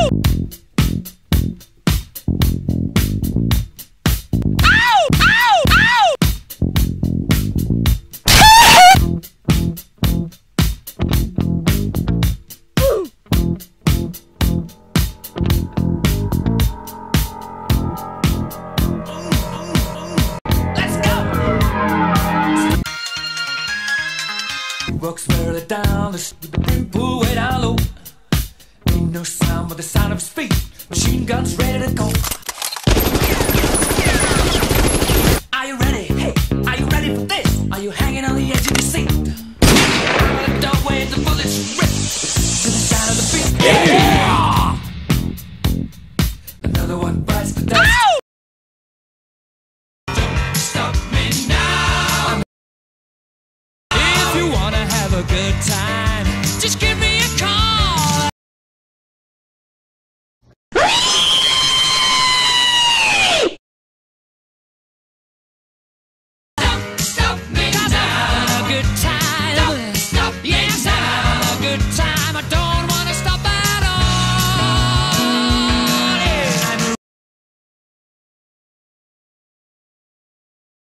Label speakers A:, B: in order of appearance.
A: Walks further down with the brim pulled way down low. Ain't no sound but the sound of his feet. Machine guns ready to go. Are you ready? Hey, are you ready for this? Are you hanging on the edge of your seat? Out of the doorway, the bullets rip to the sound of the beat. Yeah! Another one bites the dust. Don't stop me now. If you wanna have a good time,